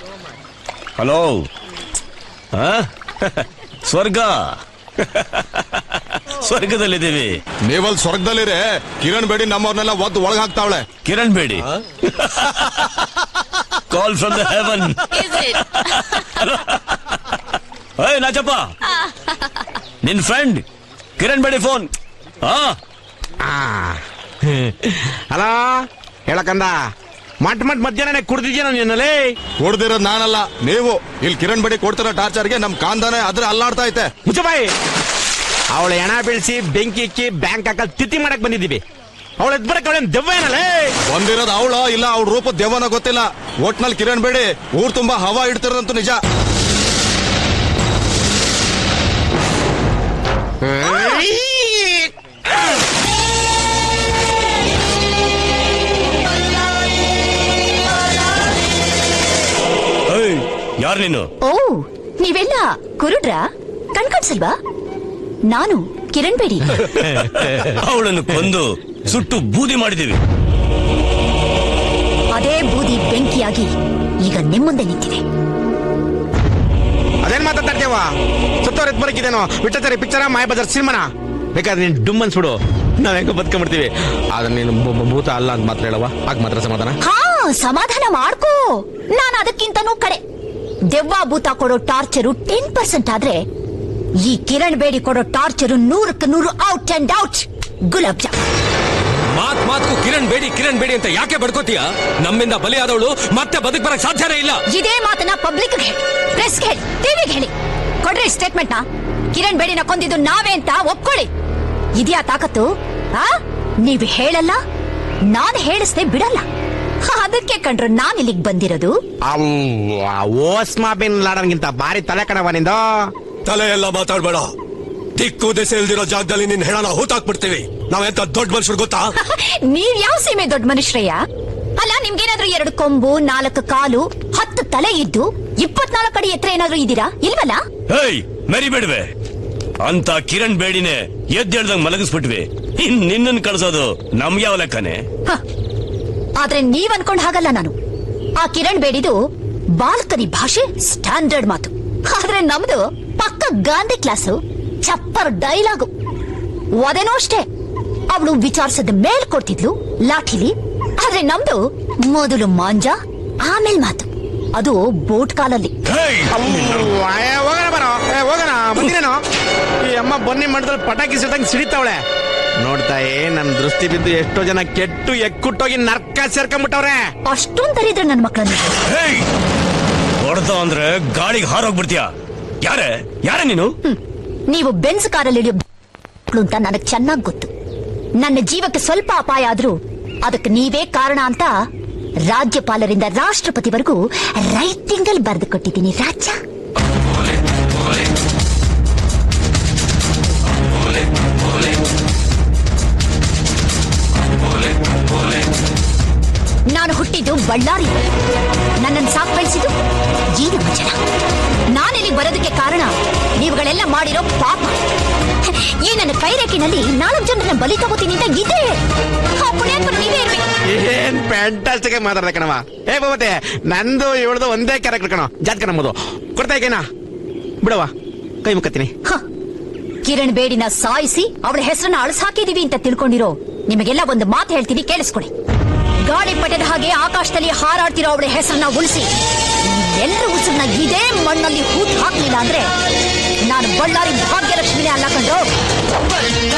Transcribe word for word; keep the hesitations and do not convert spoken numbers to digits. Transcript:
Hello ಸ್ವರ್ಗ ಸ್ವರ್ಗದಲ್ಲಿದ್ದೀವಿ. ನೀವಲ್ ಸ್ವರ್ಗದಲ್ಲಿರೇ ಕಿರಣ್ ಬೇಡಿ ನಮ್ಮವ್ರನ್ನೆಲ್ಲ ಒದ್ದು ಒಳಗ ಹಾಕ್ತಾವಳೆ. Kiran Bedi call from the heaven. ಏಯ್ ನಾಚಪ್ಪ, ನಿನ್ friend Kiran Bedi phone. Hello ಹೇಳಕಂದ, ಮಟ್ ಮಟ್ ಮಧ್ಯಾಹ್ನ ಕುಡ್ದಿದ್ಯಾ ನಿನ್ನಲ್ಲಿ? ಕುಡ್ದಿರೋದ್ ನಾನಲ್ಲ, ನೀವು. ಇಲ್ಲಿ ಕಿರಣ್ ಬೇಡಿ ಕೊಡ್ತಿರೋ ಟಾರ್ಚರ್ಗೆ ನಮ್ ಕಾಂದಾನೆ ಅದ್ರ ಅಲ್ಲಾಡ್ತಾ ಐತೆ. ಮುಚ್ಚಬಾಯಿ, ಅವಳ ಹೆಣ ಬೀಳ್ಸಿ ಬೆಂಕಿ ಇಕ್ಕಿ ಬ್ಯಾಂಕ್ ಹಾಕಲ್ ತಿಥಿ ಮಾಡಕ್ ಬಂದಿದ್ದೀವಿ. ಅವಳ ಎದ್ ಬರಕ್ ಅವಳೇನ್ ದೆವ್ವ ಏನಲ್ಲೇ? ಬಂದಿರೋದು ಅವಳ ಇಲ್ಲ ಅವ್ಳ ರೂಪ ದೆವ್ವನ ಗೊತ್ತಿಲ್ಲ. ಒಟ್ನಲ್ಲಿ ಕಿರಣ್ ಬೇಡಿ ಊರ್ ತುಂಬಾ ಹವಾ ಇಡ್ತಿರೋದಂತೂ ನಿಜ. ಯಾರು ನೀನು? ಓ, ನೀವೆಲ್ಲ ಕುರುಡ್ರ? ಕಣ್ಕಾಡ್ಸಲ್ವಾ? ನಾನು ಕಿರಣ್ ಬೇಡಿ. ಅವಳನ್ನು ಕೊಂದು ಸುಟ್ಟು ಬೂದಿ ಮಾಡಿದೀವಿ. ಅದೇ ಬೂದಿ ಬೆಂಕಿಯಾಗಿ ಈಗ ನಿಮ್ಮುಂದೆ ನಿಂತಿದೆ. ಅದೇನ್ ಮಾತಾಡ್ತೇವ? ಸತ್ತವ್ರ ಎತ್ ಬರಕಿದೇನೋ ವಿಠಚಾರಿ ಪಿಕ್ಚರ ಮಾಯ ಬಜಾರ್ ಸಿನಿಮಾನ? ಬೇಕಾದ್ರೆ ನೀನ್ ಡುಮ್ ಅನ್ಸ್ಬಿಡು, ನಾವ್ ಹೆಂಗ ಬದುಕೊಂಡ್ಬಿಡ್ತೀವಿ. ಆದ್ರೆ ನೀನು ಭೂತ ಅಲ್ಲ ಅಂತ ಮಾತ್ರ ಹೇಳವ, ಆಗ ಮಾತ್ರ ಸಮಾಧಾನ. ಹಾ, ಸಮಾಧಾನ ಮಾಡ್ಕೋ. ನಾನು ಅದಕ್ಕಿಂತನೂ ಕಡೆ. ದೆವ್ವ ಭೂತ ಕೊಡೋ ಟಾರ್ಚರು ಟೆನ್ ಪರ್ಸೆಂಟ್ ಆದ್ರೆ ಈ ಕಿರಣ್ ಬೇಡಿ ಕೊಡೋ ಟಾರ್ಚರು ನೂರಕ್ಕೆ ನೂರು out and out. Gulab jam. ಮಾತ್ ಮಾತ್ಕು ಕಿರಣ್ ಬೇಡಿ ಕಿರಣ್ ಬೇಡಿ ಅಂತ ಯಾಕೆ ಬಡ್ಕೋತೀಯ? ನಮ್ಮಿಂದ ಬಲಿಯಾದವಳು ಮತ್ತೆ ಬದುಕ್ ಬರಕ್ ಸಾಧ್ಯನೇ ಇಲ್ಲ. ಇದೇ ಮಾತನ್ನ ಪಬ್ಲಿಕ್ ಹೇಳಿ, ಪ್ರೆಸ್ ಹೇಳಿ, ಟಿವಿಗೆ ಹೇಳಿ. ಕೊಡ್ರಿ ಸ್ಟೇಟ್ಮೆಂಟ್ ನ. ಕಿರಣ್ ಬೇಡಿನ ಕೊಂದಿದ್ದು ನಾವೇ ಅಂತ ಒಪ್ಕೊಳ್ಳಿ. ಇದ್ಯಾ ತಾಕತ್ತು? ಆ ನೀವ್ ಹೇಳಲ್ಲ, ನಾನ್ ಹೇಳಿಸ್ದೆ ಬಿಡಲ್ಲ. ಅದಕ್ಕೆ ಕಂಡ್ರು ನಾನ್ ಇಲ್ಲಿಗೆ ಬಂದಿರೋದು. ಓಸ್ಮಾ ಬಿನ್ ಲಾಡನ್ಗಿಂತ ಬಾರಿ ತಲೆ ಕಣವ ನಿಂದು. ತಲೆ ಎಲ್ಲ ಮಾತಾಡ್ಬೇಡ. ದಿಕ್ಕು ದೆಸೆ ಇಲ್ದಿರೋ ಜಾಗದಲ್ಲಿ ನಿನ್ ಹೆಣನ ಹೂತಾಕ್ಬಿಡ್ತೀವಿ. ನಾವೆಂತ ದೊಡ್ಡ ಮನುಷ್ಯರು ಗೊತ್ತಾ? ನೀವ್ ಯಾವ ಸೀಮೆ ದೊಡ್ಡ ಮನುಷ್ಯಯ್ಯ? ಅಲ್ಲ, ನಿಮ್ಗೇನಾದ್ರೂ ಎರಡು ಕೊಂಬು, ನಾಲ್ಕು ಕಾಲು, ಹತ್ತು ತಲೆ ಇದ್ದು ಇಪ್ಪತ್ನಾಲ್ಕು ಅಡಿ ಎತ್ತರ ಏನಾದ್ರೂ ಇದ್ದೀರಾ? ಇಲ್ವಲ್ಲ? ಹೇಯ್, ಮೆರಿಬೇಡ್ವೆ. ಅಂತ ಕಿರಣ್ ಬೇಡಿನೇ ಎದ್ದೇಳ್ದಂಗ್ ಮಲಗಿಸ್ಬಿಟ್ವಿ. ಇನ್ ನಿನ್ನನ್ ಕಳ್ಸೋದು ನಮ್ಗೆ ಯಾವ ಲೆಕ್ಕನೆ? ಆದ್ರೆ ನೀವ್ ಅನ್ಕೊಂಡ್ ಹಾಗಲ್ಲ ನಾನು. ಆ ಕಿರಣ್ ಬೇಡಿದು ಬಾಲ್ಕನಿ ಭಾಷೆ, ಸ್ಟ್ಯಾಂಡರ್ಡ್ ಮಾತು. ಆದ್ರೆ ನಮ್ದು ಪಕ್ಕ ಗಾಂಧಿ ಕ್ಲಾಸು, ಚಪ್ಪರ್ ಡೈಲಾಗು. ಅದೇನೋ ಅಷ್ಟೇ, ಅವಳು ವಿಚಾರಿಸದ ಮೇಲ್ ಕೊಡ್ತಿದ್ಲು ಲಾಠಿಲಿ. ಆದ್ರೆ ನಮ್ದು ಮೊದಲು ಮಾಂಜ, ಆಮೇಲೆ ಮಾತು. ಅದು ಬೋಟ್ ಕಾಲಲ್ಲಿ. ಹೋಗೋಣ ಬರೋ, ಹೋಗೋಣ ಬಂದಿರೇನೋ. ಈ ಅಮ್ಮ ಬನ್ನಿ ಮಾಡಿದ್ರೆ ಪಟಾಕಿ ಸಿಡ್ದಂಗ್ ಸಿಡಿತಾವಳೆ. ನೋಡ್ತಾಯೇ, ನನ್ ದೃಷ್ಟಿ ಬಿದ್ದು ಎಷ್ಟೋ ಜನ ಕೆಟ್ಟು ಎಕ್ಕುಟ್ಟೋಗಿ ನರ್ಕ ಸೇರ್ಕೊಂಡ್ಬಿಟ್ಟವ್ರೆ. ಅಷ್ಟೊಂದ್ ತರಿದ್ರೆ ನನ್ ಮಕ್ಕಳನ್ನ ಹೊಡೆದ ಅಂದ್ರೆ ಗಾಳಿಗೆ ಹಾರೋಗ್ಬಿಡ್ತೀಯ. ಯಾರೇ ಯಾರೇ ನೀನು? ನೀವು ಬೆನ್ಸ್ ಕಾರಲ್ಲಿ ಹಿಡಿಯೋ ಅಂತ ನನಗ್ ಚೆನ್ನಾಗ್ ಗೊತ್ತು. ನನ್ನ ಜೀವಕ್ಕೆ ಸ್ವಲ್ಪ ಅಪಾಯ ಆದ್ರೂ ಅದಕ್ಕೆ ನೀವೇ ಕಾರಣ ಅಂತ ರಾಜ್ಯಪಾಲರಿಂದ ರಾಷ್ಟ್ರಪತಿವರೆಗೂ ರೈಟಿಂಗ್ ಅಲ್ಲಿ ಬರೆದು ಕೊಟ್ಟಿದ್ದೀನಿ ರಾಜ. ನಾನು ಹುಟ್ಟಿದ್ದು ಬಳ್ಳಾರಿ, ನನ್ನನ್ನು ಸಾಕು ಬೆಳೆಸಿದ್ದು ಈ ನಮ್ಮ ಜನ. ನಾನಿಲ್ಲಿ ಬರೋದಕ್ಕೆ ಕಾರಣ ನೀವುಗಳೆಲ್ಲ ಮಾಡಿರೋ ಪಾಪ. ಈ ನನ್ನ ಕೈರೇಖಿನಲ್ಲಿ ನಾಲ್ಕು ಜನರನ್ನ ಬಲಿ ತಗೋತೀನಿ ಅಂತ ಇದೆ. ನೀವೇ ಇರ್ಬೇಕು. ಏನ್ ಫ್ಯಾಂಟಾಸ್ಟಿಕ್ ಆಗಿ ಮಾತಾಡ್ದೆ ಕಣವ. ಏ ಬಾಬತೆ, ನಂದು ಇವಳ್ದು ಒಂದೇ ಕ್ಯಾರೆಕ್ಟರ್ ಕಣ. ಜಾತ್ ಕಣಂಬೋದು ಕೊಡ್ತಾ ಇದ್ದೇನಾ? ಬಿಡವಾ, ಕೈ ಮುಕ್ಕತ್ತೀನಿ. ಕಿರಣ್ ಬೇಡಿನ ಸಾಯಿಸಿ ಅವಳ ಹೆಸರನ್ನ ಅಳಸ್ ಹಾಕಿದೀವಿ ಅಂತ ತಿಳ್ಕೊಂಡಿರೋ ನಿಮಗೆಲ್ಲ ಒಂದು ಮಾತು ಹೇಳ್ತೀನಿ, ಕೇಳಿಸ್ಕೊಡಿ. ಗಾಳಿ ಪಟದ ಹಾಗೆ ಆಕಾಶದಲ್ಲಿ ಹಾರಾಡ್ತಿರೋ ಅವಳ ಹೆಸರನ್ನ ಉಳಿಸಿ ಎಲ್ಲರೂ ಉಸಿರನ್ನ ಇದೇ ಮಣ್ಣಲ್ಲಿ ಹೂತ್ ಹಾಕ್ಲಿಲ್ಲ ಅಂದ್ರೆ ನಾನು ಬಳ್ಳಾರಿ ಭಾಗ್ಯಲಕ್ಷ್ಮಿನೇ ಅಲ್ಲ ಕಂಡು.